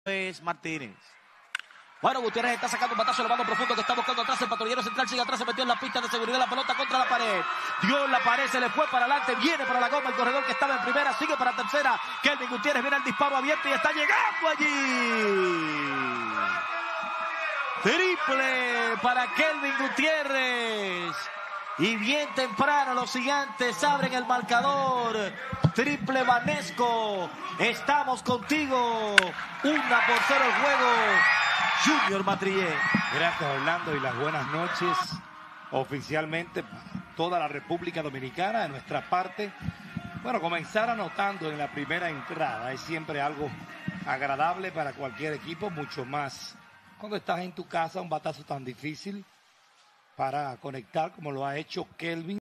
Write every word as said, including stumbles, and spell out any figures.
es Martínez. Bueno, Gutiérrez está sacando un batazo elevado profundo que está buscando atrás. El patrullero central sigue atrás, se metió en la pista de seguridad. La pelota contra la pared. Dio en la pared, se le fue para adelante. Viene para la goma el corredor que estaba en primera. Sigue para tercera. Kelvin Gutiérrez viene el disparo abierto y está llegando allí. Triple para Kelvin Gutiérrez. Y bien temprano los gigantes abren el marcador. Triple Vanesco. Estamos contigo. Una por cero el juego. Junior Matrillé. Gracias, Orlando, y las buenas noches oficialmente para toda la República Dominicana. De nuestra parte, bueno, comenzar anotando en la primera entrada es siempre algo agradable para cualquier equipo, mucho más cuando estás en tu casa, un batazo tan difícil para conectar como lo ha hecho Kelvin.